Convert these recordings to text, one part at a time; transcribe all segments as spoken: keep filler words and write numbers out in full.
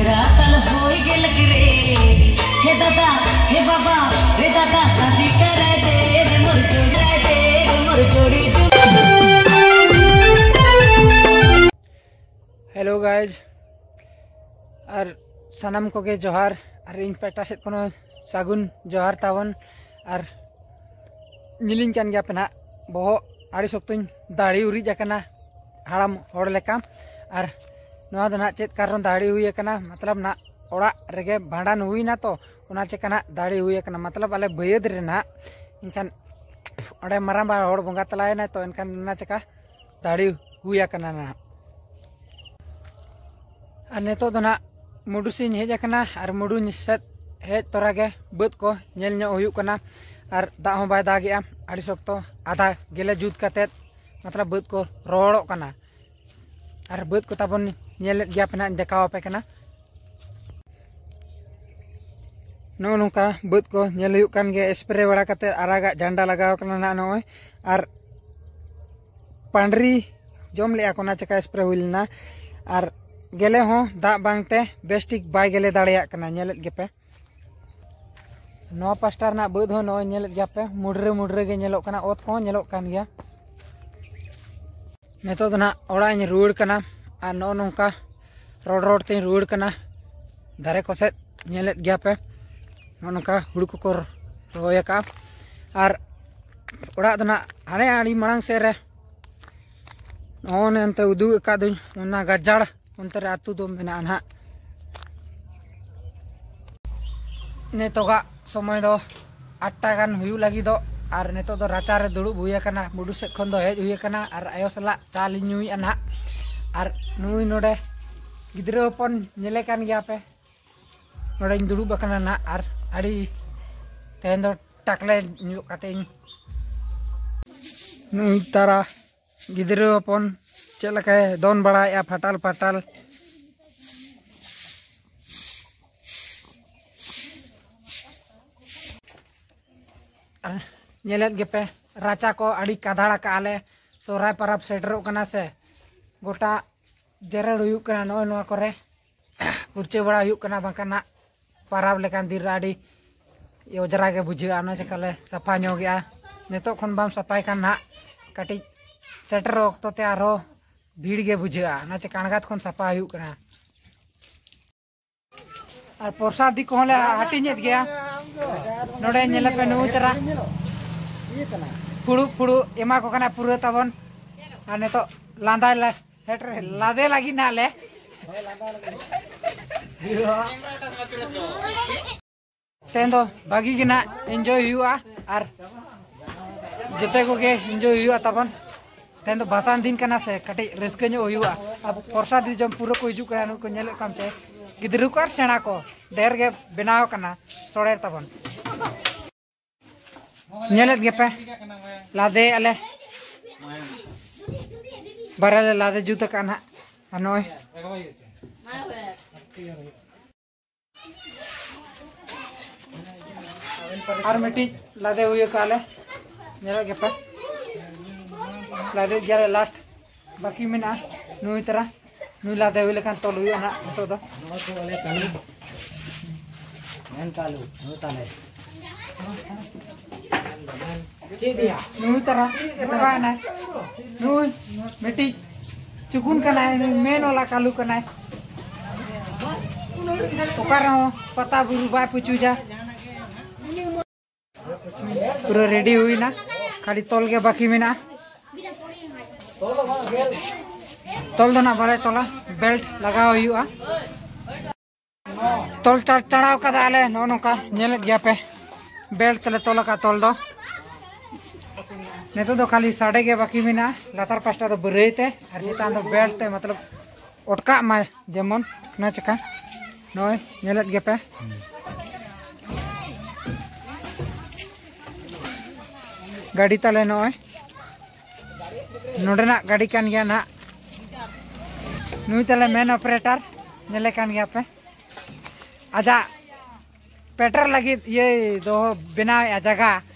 पंद्रह साल हो गेल रे हे दादा हे बाबा रे दादा शादी करे दे रे मोर जोड़ा दे रे मोर जोड़ी। हेलो गाइज और सनम को के जोहार और इन पेटा सेट कोनो सागुन जोहार तावन और निलिंग कान गया पेना बहो आड़ी सख्तुन दाढ़ी उरी जाकना हाड़ाम होड़ लेका और नवा दना चेत कारण दाढ़ी हुई कना मतलब ना ओड़ा रेगे भांडान हुई ना तो उना चेकना दाढ़ी हुई कना मतलब आले भैयद रे ना इनकान ओडे माराम बा होड़ बंगा तलाय ना तो इनकान ना चेका दाढ़ी हुई कना ना और नेतो दना मुडू सिन हेज कना और मुडू निसत हेज तोरा के बद को नेल न्यो हुयु कना और दा हो बाय दागेआ आड़ी सख्तो आधा गेले जुत कतेत मतलब बद को रोड़ो कना और बद को ताबन नेल गया पेना देखाव पे कना नो नोका बद को नेल हुयु कान गे स्प्रे बड़ा कते आरागा झंडा लगाव कना ना नोय और पांडरी जम ले कोना चका स्प्रे हुइलना और गेले हो दा बांगते बेस्टिक बाय गेले दाड़िया कना नेलत गेपे नो पास्टार ना बद हो नो नेलत गेपे मुडरे मुडरे गे नेलो कना ओत को नेलो कान गया नेतो दना ओड़ा इन रुड़ कना और नो नोंका रोड रोड ते रुड़ कना दारे को से नेलत गेपे नो नोंका हुड़ को को रोय का और ओड़ा दना हाने आड़ी मणांग से रे ओन एंते उदु का दुन उना गजाड़ उनते आतु दो मेना ना नेतोगा समय दो आठटा गान हुयु लगी दो और नेतो दो राचा रे दुड़ुब हुई कना मुडू से खन दो हेज हुई कना और आयो सला चा लिन नुई ना और नुई नोडे गिद्रा हपन नेले कान गया पे नोडे दुड़ुब कना ना और आड़ी तेन दो टाकले न्यु काते नुई तारा गिद्रा हपन चलके दोन बड़ा या फटाल फटाल नेलत गेपे राचा को आड़ी काधाड़ा का आले सोराय परब सेटरो कना से गोटा जेरेड़ हुयु कना नो नो करे पुरचे बड़ा हुयु कना बांकना परब लेकान दिन आड़ी योजरा के बुझा ना चकाले सफा नो गया नेतो खन बाम सफाई कान ना कटी सेटर ओक्तो ते आरो भीड़ गे बुझा ना चे काणगात खन सफा हुयु कना और प्रसादी को ले हटी नेत गया नोडे नेले पे नु तरा फुड़ू फुड़ू एमा को कना पूरा तबन और नेतो लांदा ला हेटर लादे लगी ना ले तेन दो बागी गिना एंजॉय हुआ और जते को के एंजॉय हुआ तबन तेन दो भाषण दिन कना से कटे रस्के नो हुआ अब प्रसादी जम पूरा को हिजु कना को नेले काम ते गिद्रु को सेना को डेर गे बनाव कना सोड़े तबन नेलत गेपे लादे आले बारे लादे जुत काना अनोय और मिट्टी लादे हुए काले नेलत गेपे लादे गया लास्ट बाकी में ना नुई तरह नुई लादे हुए लेकिन तोल हुई ना तो दो मेन कालू नु ताले नुई तरह तबा ना नुई मिट्टी चुकुन कना मेन वाला कालू कना ओकर हो पता बुरु बा पुचू जा पूरा रेडी हुई ना खाली तोल के बाकी में ना तोल दो ना बारे तोला बेल्ट लगाओ हुआ तोल चढ़ चढ़ाव कदा आले नो नोका नेलत गया पे बेल्ट तले तोला का तोल दो नेतो दो खाली साढ़े के बाकी में ना लातार पास्टा दो बरईते और चितान दो बेल्ट ते मतलब ओटका मा जेमन ना चका नोय नेलत गया पे गाड़ी तले नोय नोडना गाड़ी कान गया ना नुई तले मेन ऑपरेटर नेले कान गया पे आजा पेट्रोल लगी ये दो बिना जगह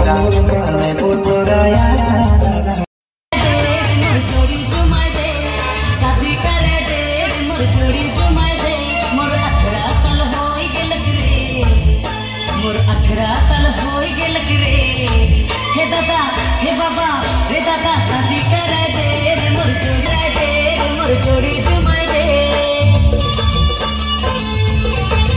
मेरा